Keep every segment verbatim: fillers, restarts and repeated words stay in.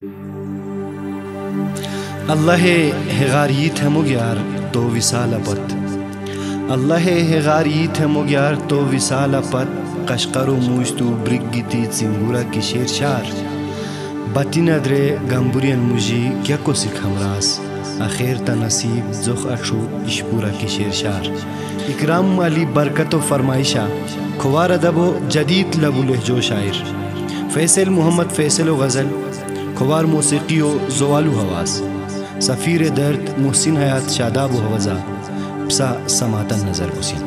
الله هغاریت هموگیار تو وسال پت الله هغاریت هموگیار تو وسال پت قشقر و موجتو برگیتی سنگورا کی شیر شار باتی ندره گمبورین موجی کیا کو سکھم راس آخر تا نصیب زخ اچھو اشپورا کی شیر شار اکرام علی برکت و فرمائشہ کھوار ادب و جدید لبو لہجو شاعر فیصل محمد فیصل و غزل کھوار موسیقی و زوالو حواس سفیر درد محسن حیات شاداب و حوضہ پسا سماتن نظر حسین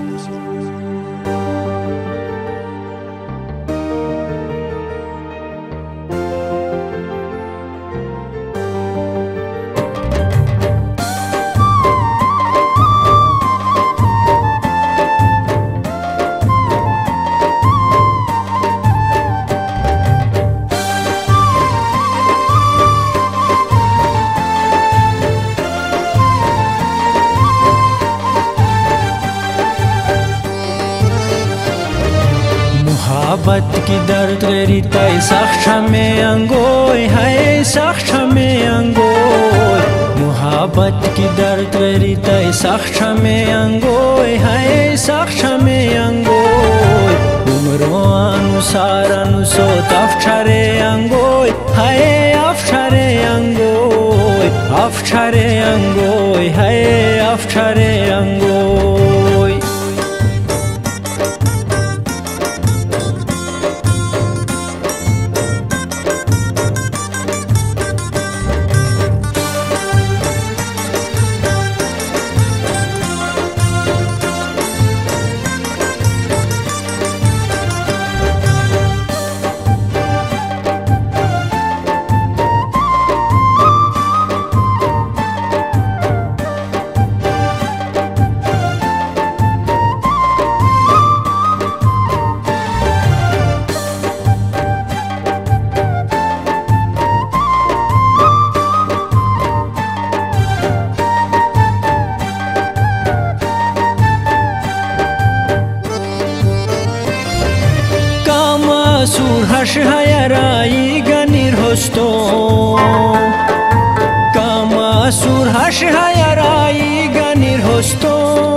मोहब्बत की दर्द गरी तय सख्त में अंगोय है सख्त में अंगोय मोहब्बत की दर्द गरी तय सख्त में अंगोय है सख्त में अंगोय उम्रों अनुसार अनुसो अफशरे अंगोय है अफशरे अंगोय अफशरे अंगोय है अफशरे अंगोय Sur hash hayarai ganir hosto Kama sur hash hayarai ganir hosto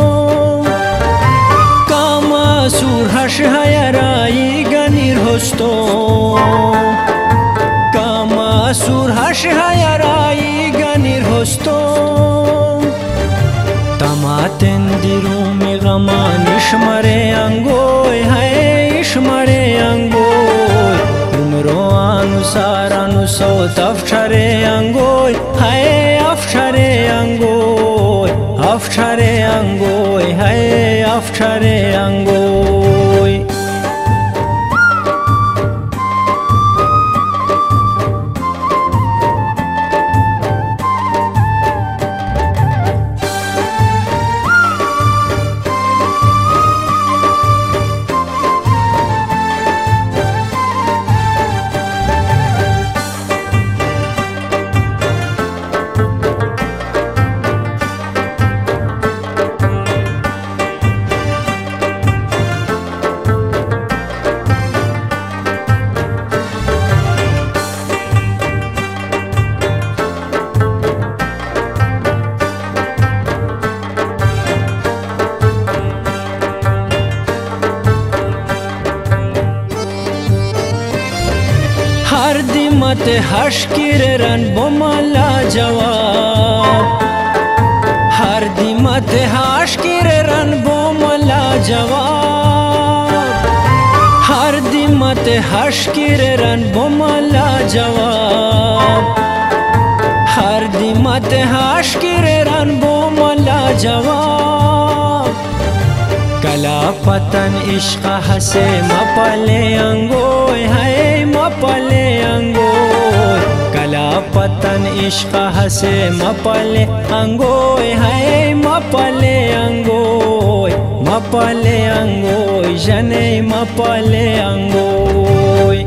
Kama sur hash hayarai ganir hosto Kama sur hash hayarai ganir hosto Tamaten diru me gaman ishmare angoy hai ishmare angoy अनुसार अनुसो अफशरे अंगोय है अफशरे अंगोय अफशरे अंगोय है अफशरे अंगोय हर दिमत हश्किर रन बोमला जवाब हर दिमत हश्किर रन बोमला जवाब हर दिमत हश्किर रन बोमला जवाब हर दिमत हश्किर रन बोमला जवाब कला पतन इश्क हसे मपले अंगोय है मपले अंगोय कला पतन इश्क हसे मपले अंगोय है मपले अंगोय मपले अंगोय जने मपले अंगोय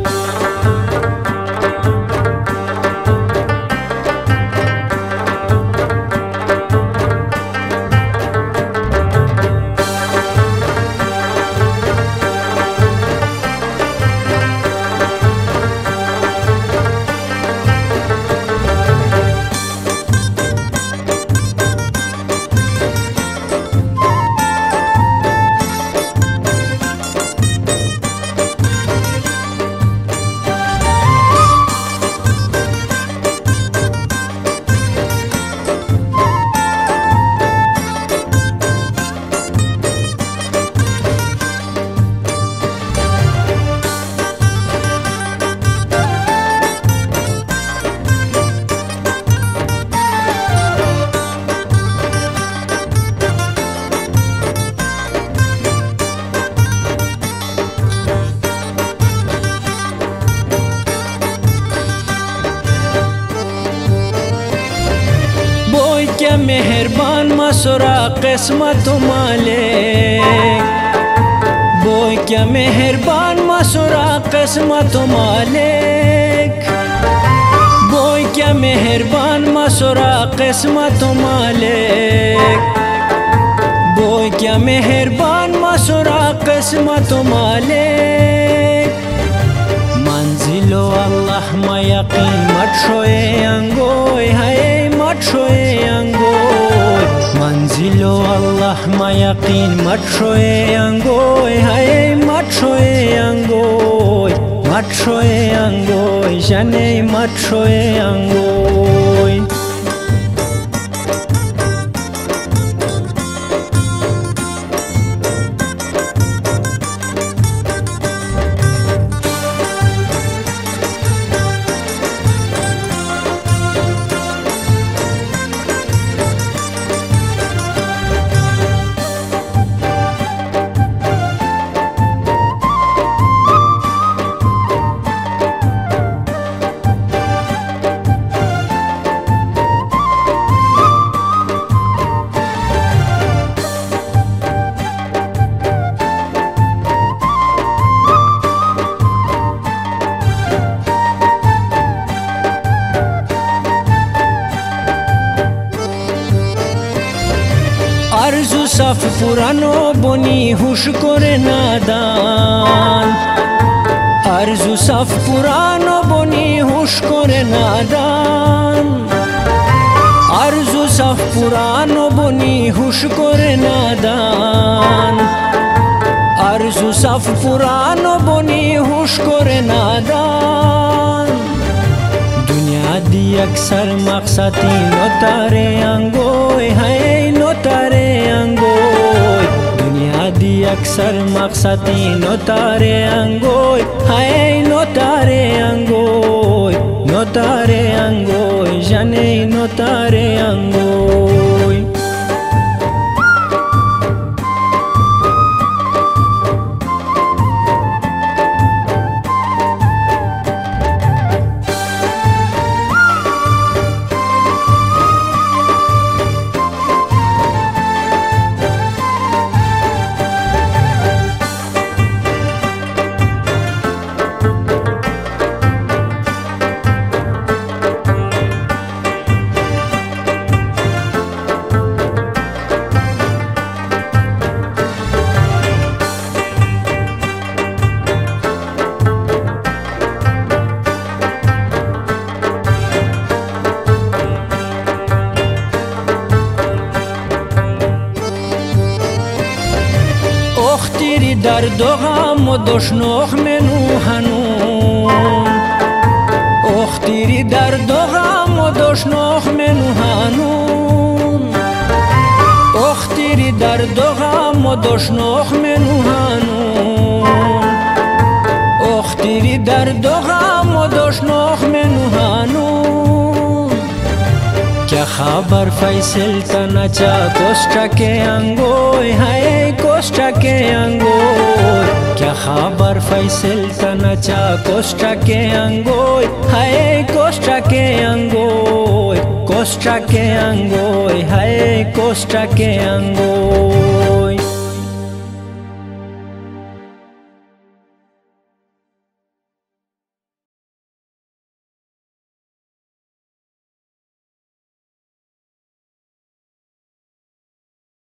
مهربان مسورا قسمت و مالک بوی کیا مهربان مسورا قسمت و مالک بوی کیا مهربان مسورا قسمت و مالک بوی کیا مهربان مسورا قسمت و مالک منزلو الله ما یقین مت شوی انگوی های مت شوی انگوی منزلو الله ما یقین مت شوی انگوی های مت شوی انگوی مت شوی انگوی جنی مت شوی انگوی আরজু সাফ পুরানো বনি হুশ করে নাদান আরজু সাফ পুরানো বনি হুশ করে নাদান আরজু সাফ পুরানো বনি হুশ করে নাদান আরজু সাফ পুরানো বনি হুশ করে নাদান दुनिया दी अक्सर मकसदी नोतारे अंगोय है नोतारे अंगोय दुनिया दी अक्सर मकसदी नोतारे अंगोय है नोतारे अंगोय नोतारे अंगोय जने नोतारे अंगोय اختیری درد و غم و دشنوخ منو هنون اختیری درد و غم و دشنوخ منو هنون اختیری درد و غم و دشنوخ منو هنون اختیری درد و غم و دشنوخ منو هنون क्या खबर फैसल तना चा कोस्टा के अंगोय है कोस्टा के अंगोय क्या खबर फैसल तना चा कोस्टा के अंगोय है कोस्टा के अंगोय कोस्टा के अंगोय है कोस्टा के अंगोय